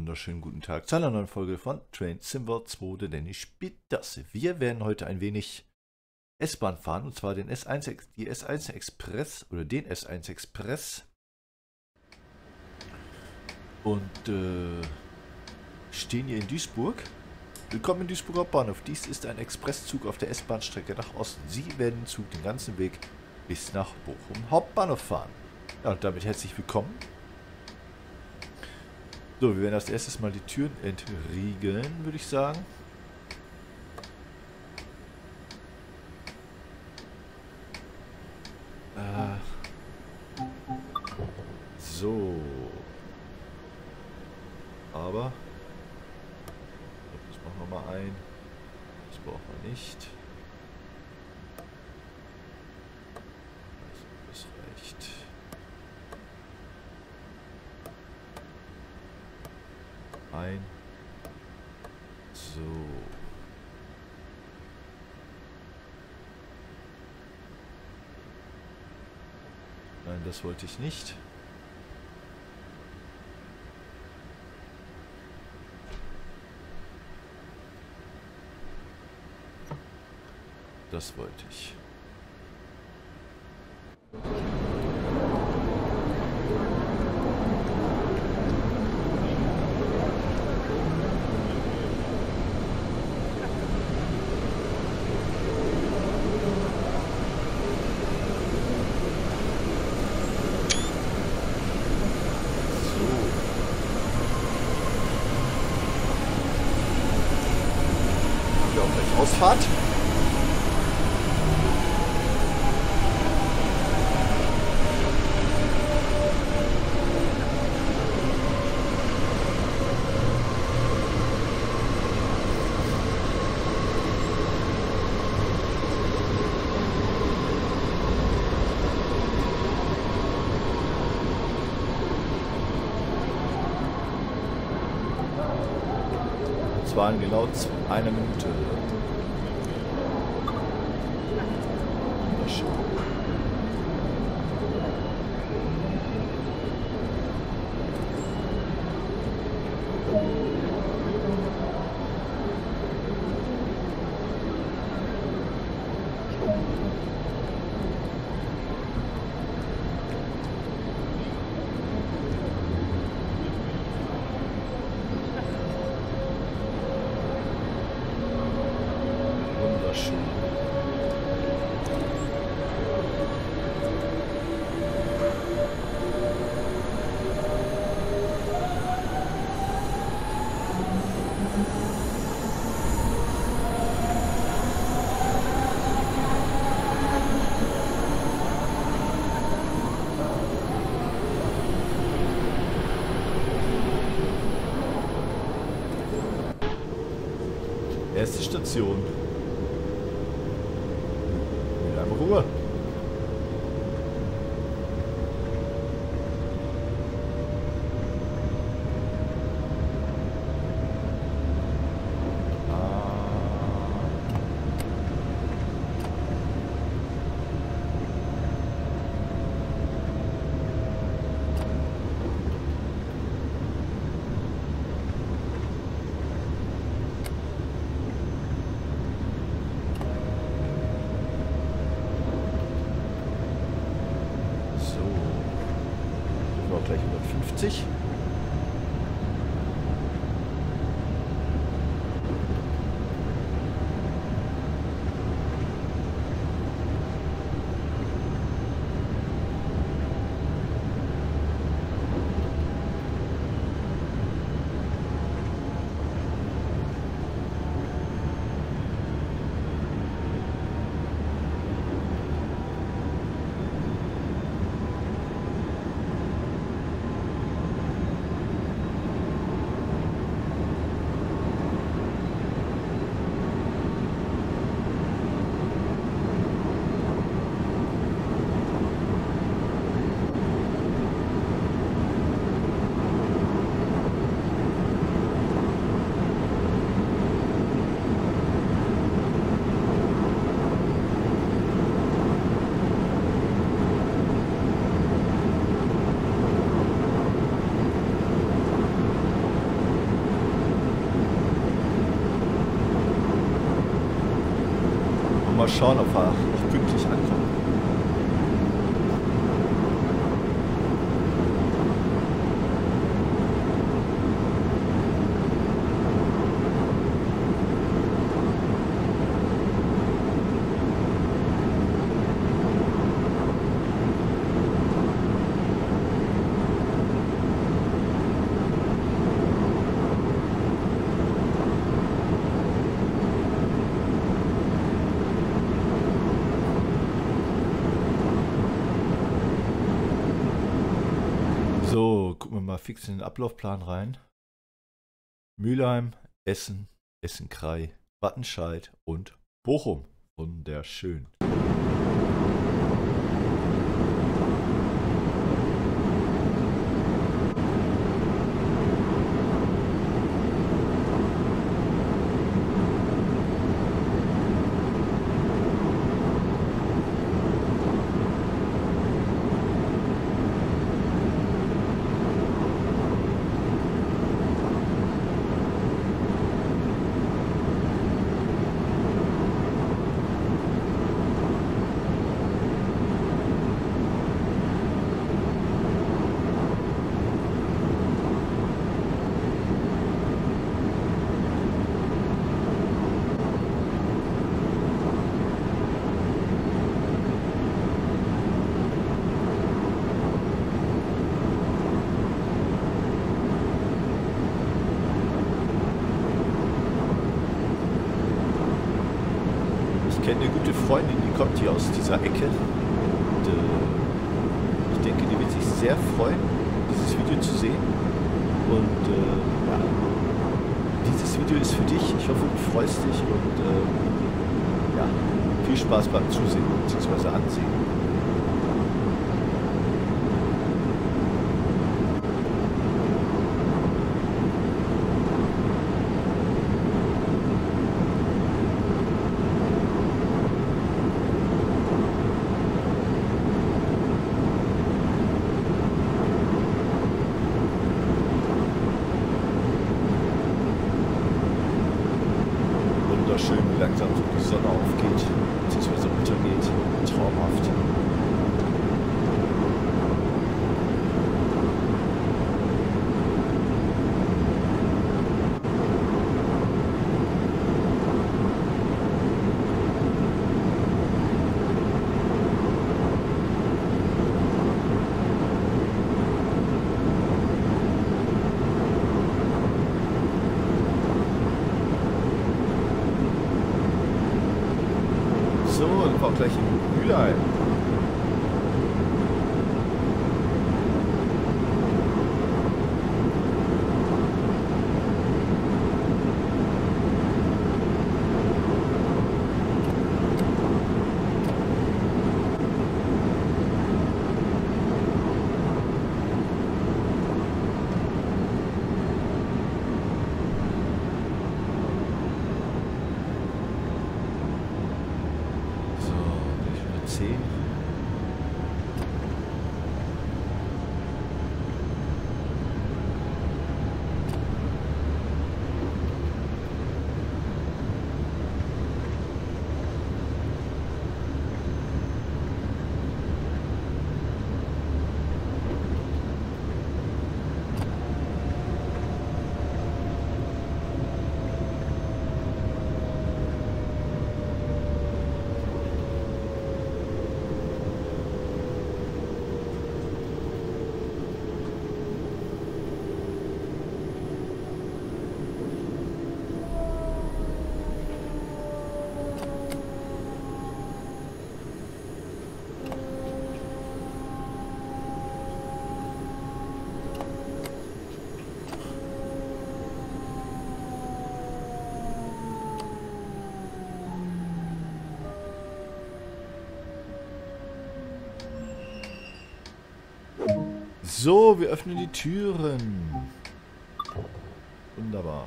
wunderschönen guten Tag zu einer neuen Folge von Train Sim World 2, der Danny spielt das. Wir werden heute ein wenig S-Bahn fahren, und zwar die S1 Express oder den S1 Express. Und stehen hier in Duisburg. Willkommen in Duisburg Hauptbahnhof. Dies ist ein Expresszug auf der S-Bahn-Strecke nach Osten. Sie werden den Zug den ganzen Weg bis nach Bochum Hauptbahnhof fahren. Ja, und damit herzlich willkommen. So, wir werden als erstes mal die Türen entriegeln, würde ich sagen. So. Aber das machen wir mal ein. Das brauchen wir nicht. Also, das reicht. Ein. So. Nein, das wollte ich nicht. Das wollte ich. Ausfahrt. Es waren genau 1 Minute. Erste Station. Wieder in Ruhe. Gleich 150. mal schauen, ob wir noch pünktlich ankommen. So, gucken wir mal fix in den Ablaufplan rein. Mülheim, Essen, Essen-Krei, Wattenscheid und Bochum. Wunderschön. Ich kenne eine gute Freundin, die kommt hier aus dieser Ecke. Und ich denke, die wird sich sehr freuen, dieses Video zu sehen. Und ja, dieses Video ist für dich. Ich hoffe, du freust dich und ja, viel Spaß beim Zusehen bzw. Ansehen. Schön, wie langsam so die Sonne aufgeht, beziehungsweise untergeht. Traumhaft. So, dann war auch gleich in Mülheim. So, wir öffnen die Türen. Wunderbar.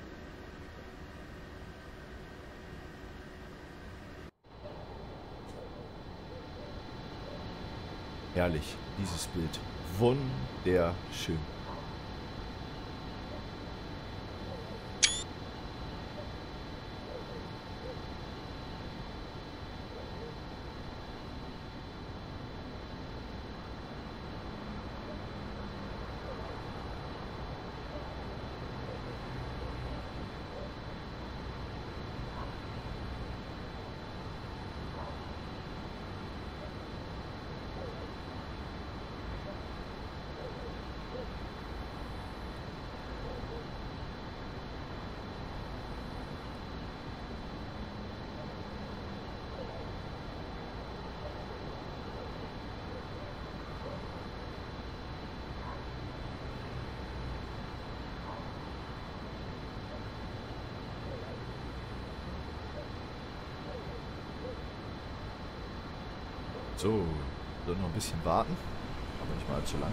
Herrlich, dieses Bild. Wunderschön. So, sollen noch ein bisschen warten, aber nicht mal allzu lang.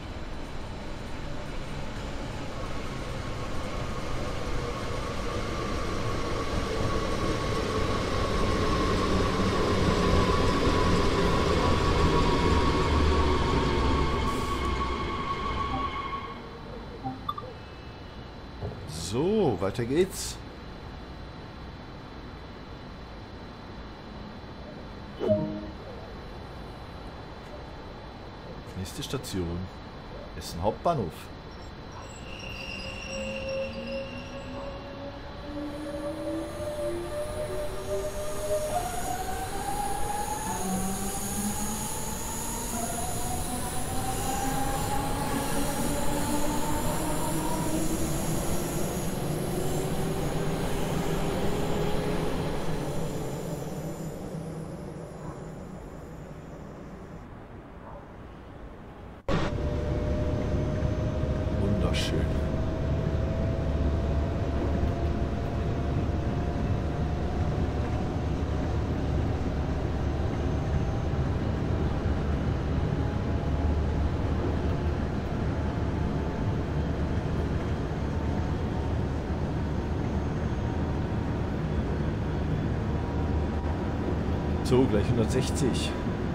So, weiter geht's. Nächste Station. Essen Hauptbahnhof. Wunderschön. So, gleich 160.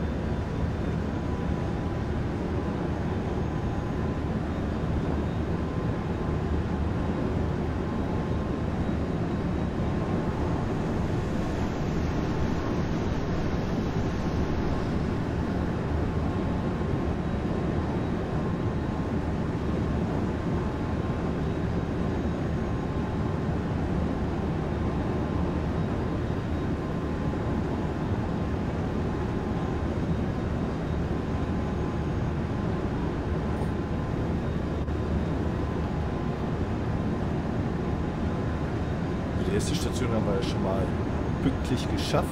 Die erste Station haben wir ja schon mal pünktlich geschafft.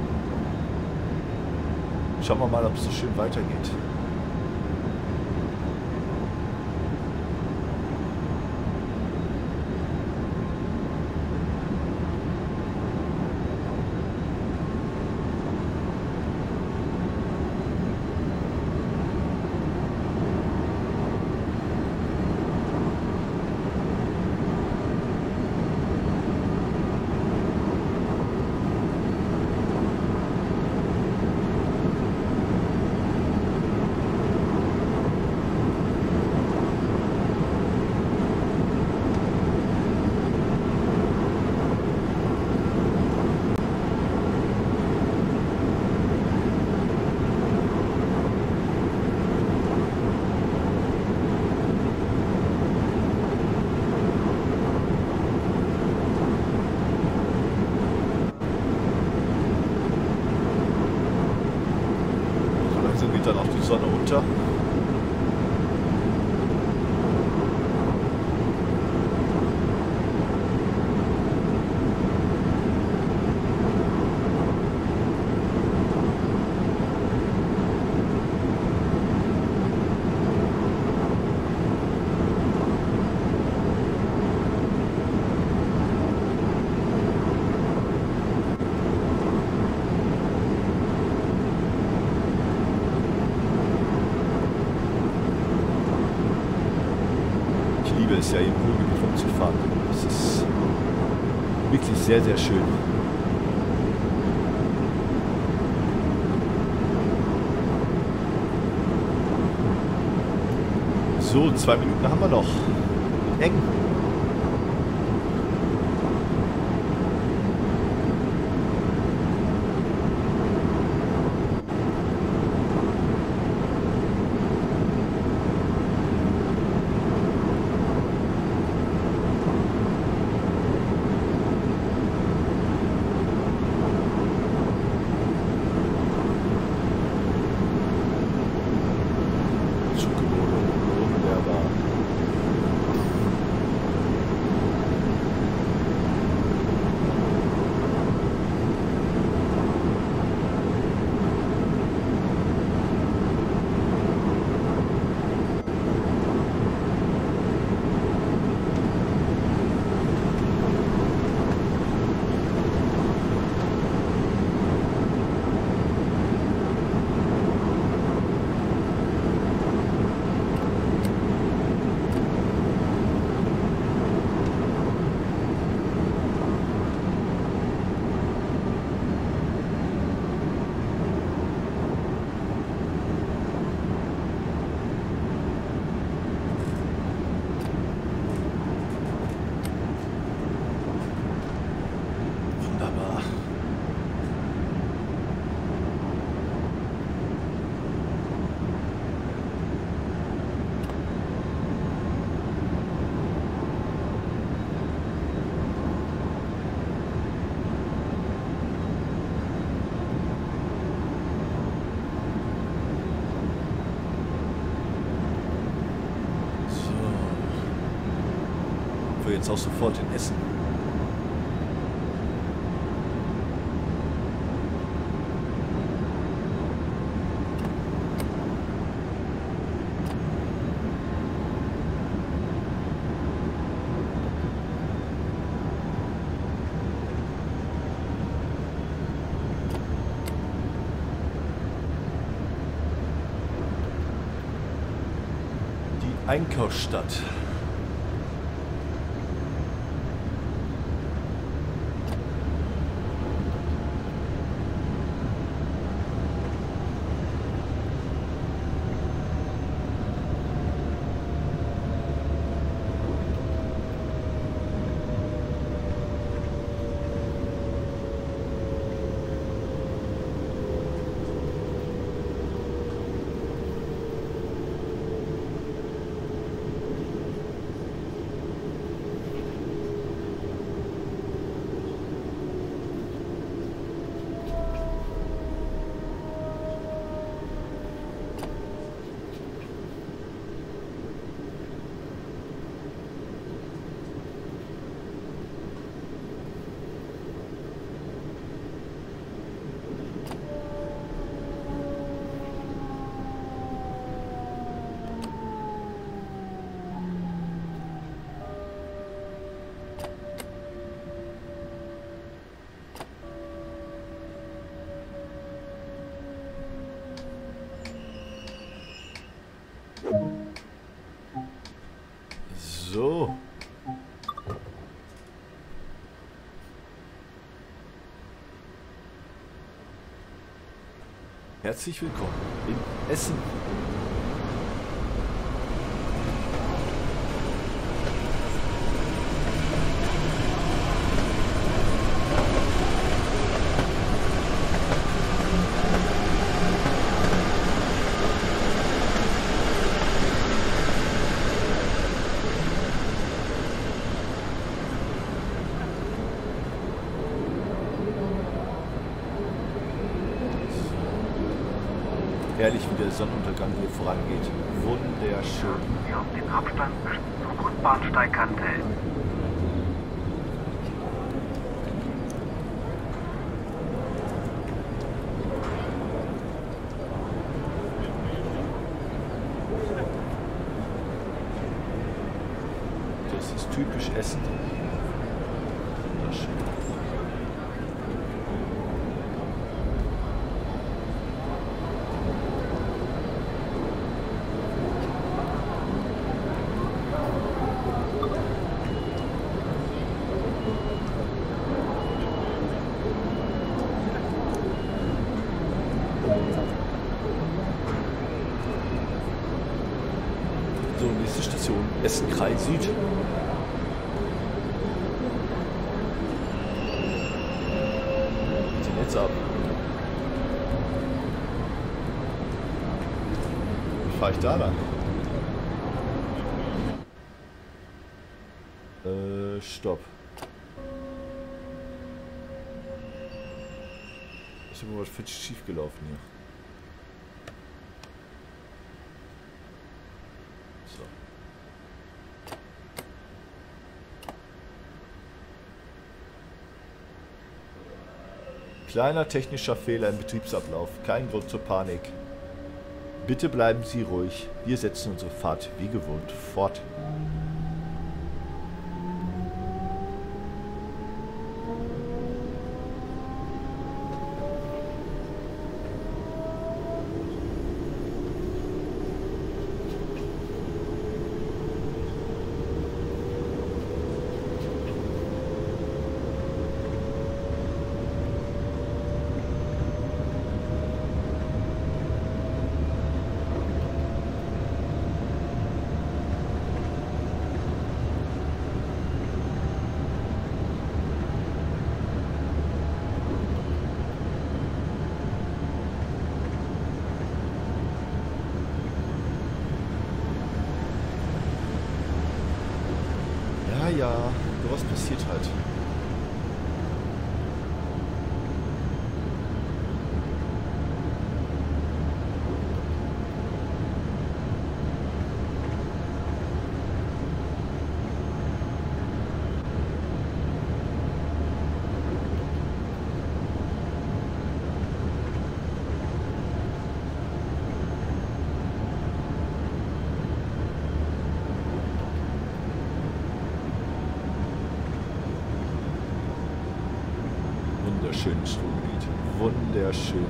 Schauen wir mal, ob es so schön weitergeht. Dann auch die Sonne unter. Es ja im Ruhrgebiet rumzufahren. Das ist wirklich sehr, sehr schön. So, 2 Minuten haben wir noch. Eng. jetzt auch sofort in Essen. Einkaufsstadt. So. Herzlich willkommen in Essen. Herrlich, wie der Sonnenuntergang hier vorangeht. Wunderschön. Hier auf den Abstand zur Bahnsteigkante. Das ist typisch Essen. Wunderschön. So, nächste Station, Essen-Kreis Süd. Was geht jetzt ab? Wie fahre ich da lang? Stopp. Ist irgendwas schief gelaufen hier. So. Kleiner technischer Fehler im Betriebsablauf. Kein Grund zur Panik. Bitte bleiben Sie ruhig. Wir setzen unsere Fahrt wie gewohnt fort. Ja, sowas passiert halt. wunderschönes Ruhrgebiet. Wunderschön.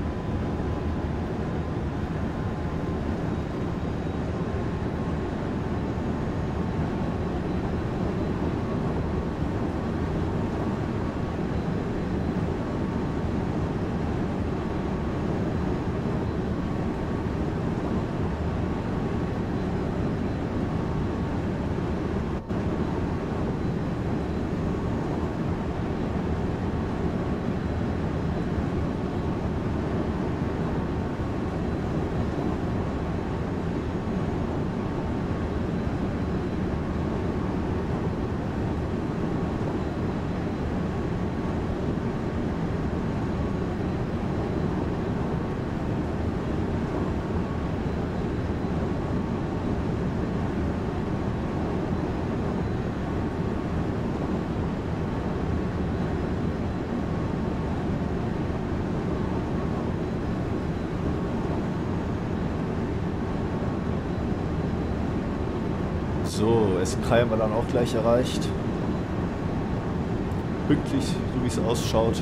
So, S3 haben wir dann auch gleich erreicht. Pünktlich, so wie es ausschaut.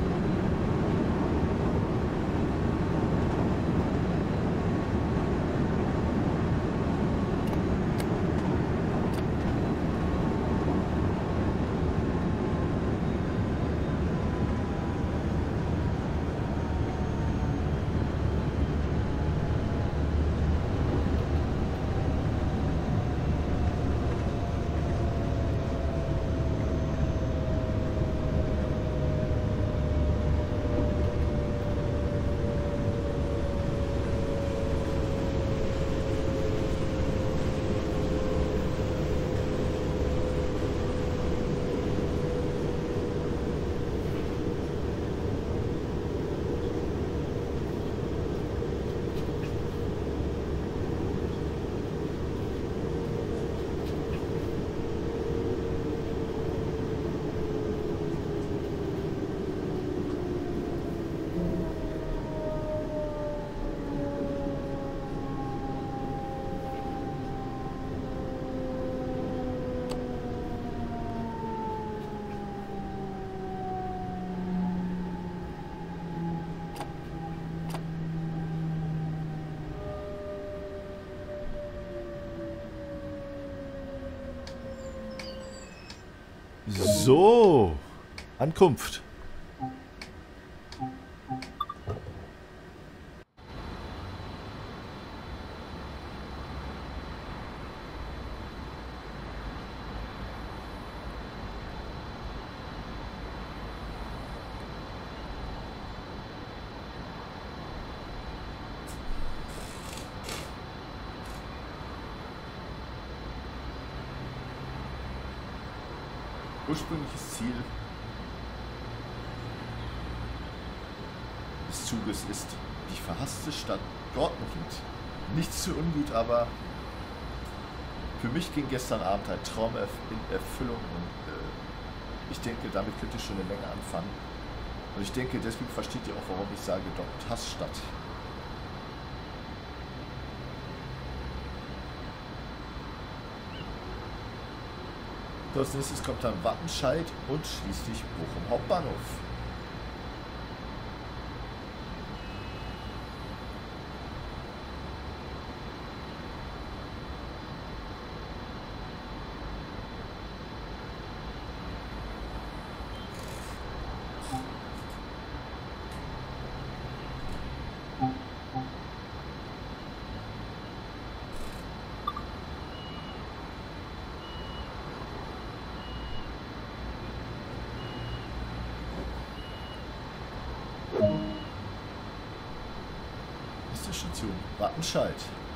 So, Ankunft. Ursprüngliches Ziel des Zuges ist die verhasste Stadt Dortmund. Nichts zu ungut, aber für mich ging gestern Abend ein Traum in Erfüllung und ich denke, damit könnt ihr schon eine Menge anfangen. Und ich denke, deswegen versteht ihr auch, warum ich sage Dortmund Hassstadt. Als nächstes kommt dann Wattenscheid und schließlich Bochum Hauptbahnhof. Station Wattenscheid.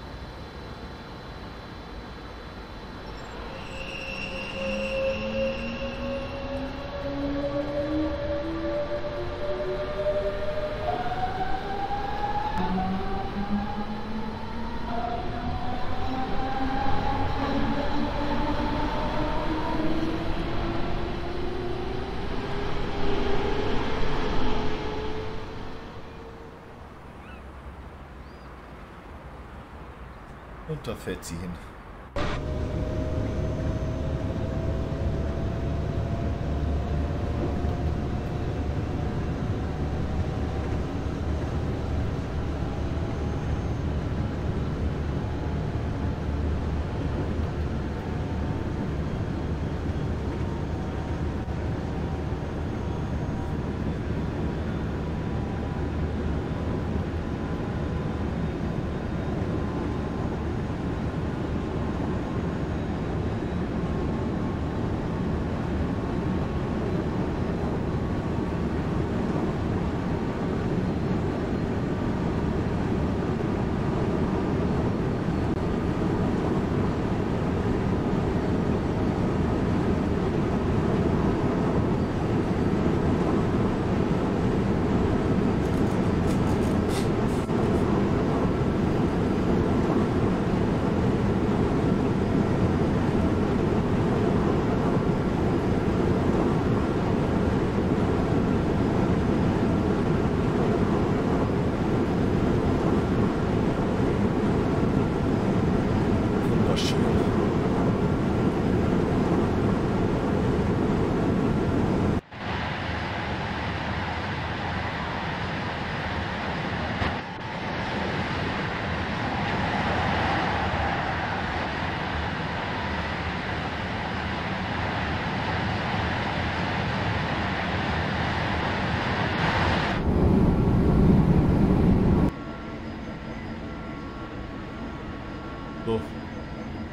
Und da fährt sie hin.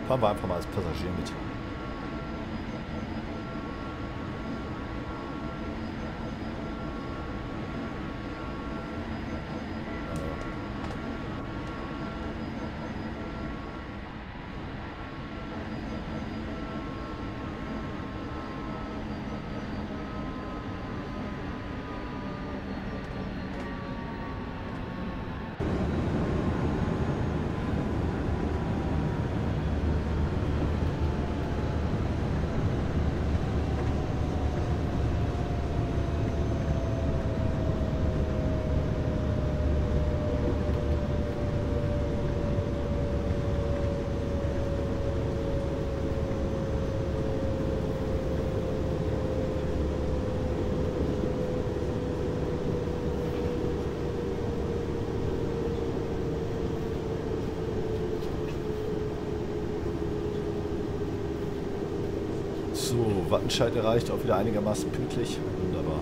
Fahren wir einfach mal als Passagier mit. So, Wattenscheid erreicht, auch wieder einigermaßen pünktlich. Wunderbar.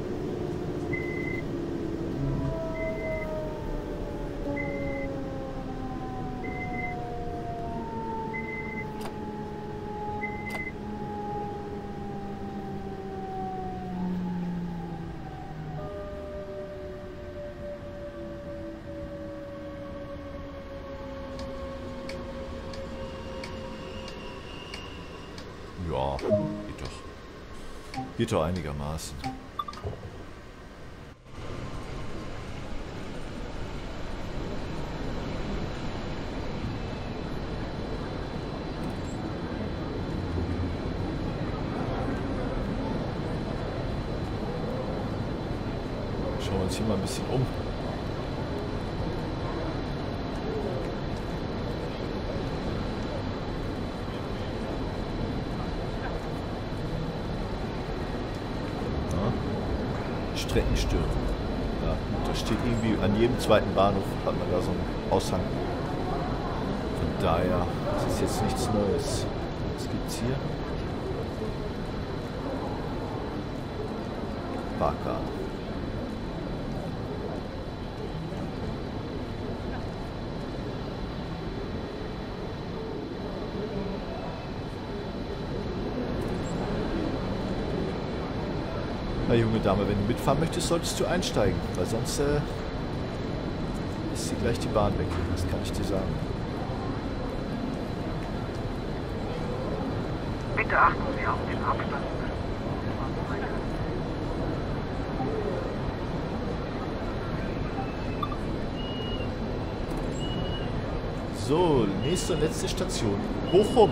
Ja, geht doch. Geht doch einigermaßen. Schauen wir uns hier mal ein bisschen um. Streckenstörung. Ja, da steht irgendwie an jedem zweiten Bahnhof hat man da so einen Aushang. Von daher, das ist jetzt nichts Neues. Was gibt's hier? Baka. Na, junge Dame, wenn du mitfahren möchtest, solltest du einsteigen, weil sonst ist sie gleich die Bahn weg. Das kann ich dir sagen. Bitte achten Sie auf den Abstand. So, nächste und letzte Station. Bochum.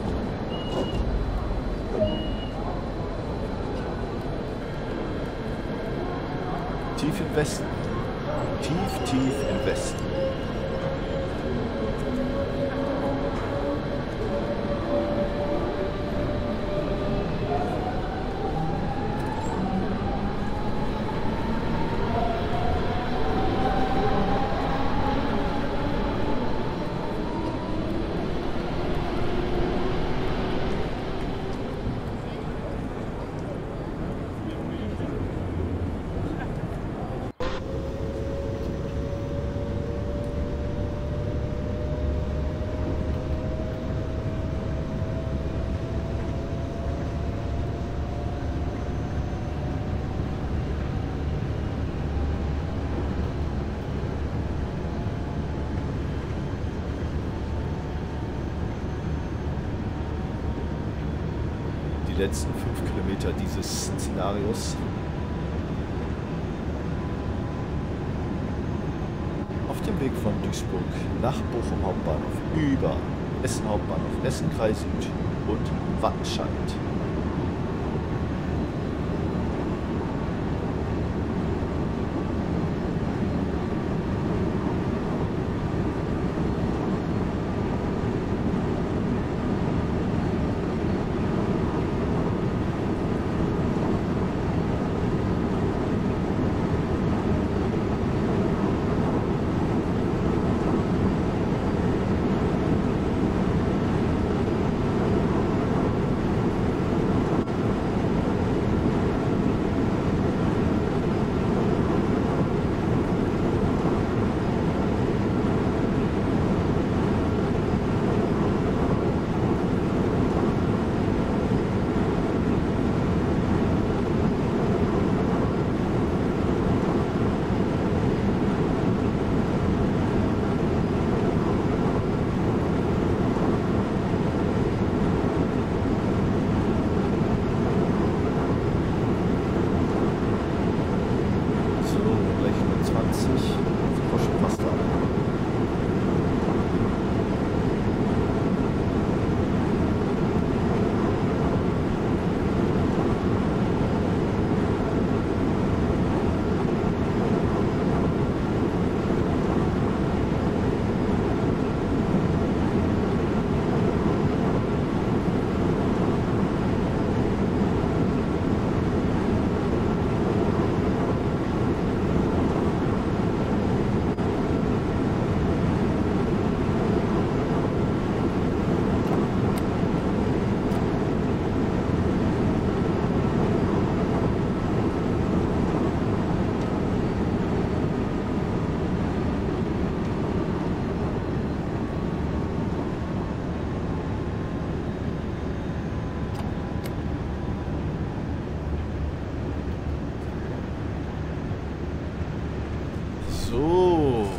Tief im Westen. Tief, tief im Westen. Die letzten 5 Kilometer dieses Szenarios. Auf dem Weg von Duisburg nach Bochum Hauptbahnhof über Essen Hauptbahnhof, Essen Kreis Süd und Wattenscheid. So.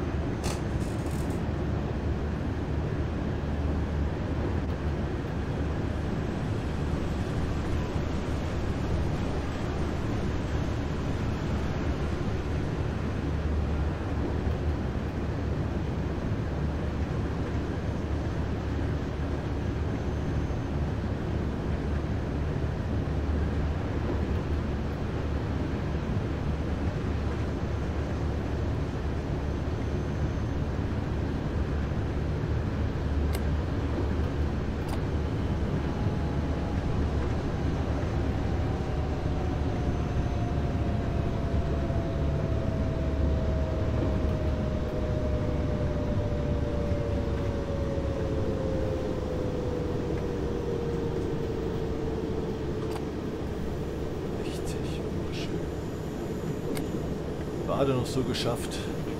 Gerade noch so geschafft.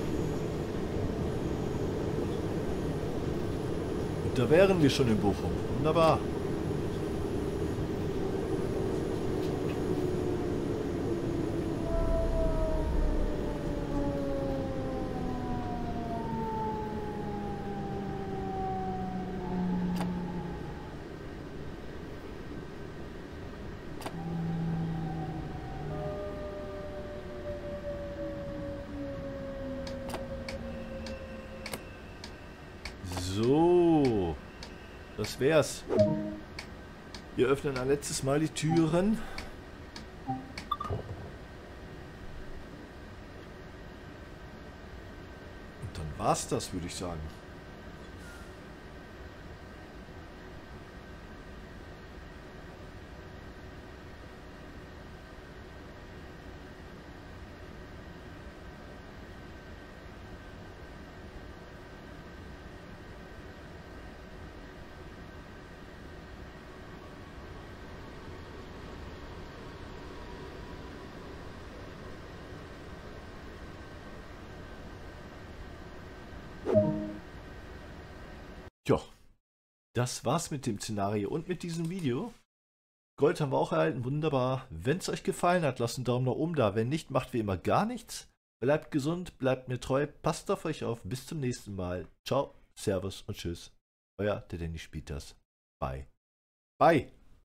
Und da wären wir schon in Bochum. Wunderbar. So, das wär's. Wir öffnen ein letztes Mal die Türen. Und dann war's das, würde ich sagen. Ja, das war's mit dem Szenario und mit diesem Video. Gold haben wir auch erhalten, wunderbar. Wenn es euch gefallen hat, lasst einen Daumen nach oben da. Wenn nicht, macht wie immer gar nichts. Bleibt gesund, bleibt mir treu, passt auf euch auf. Bis zum nächsten Mal. Ciao, Servus und Tschüss. Euer der Danny spielt das. Bye. Bye.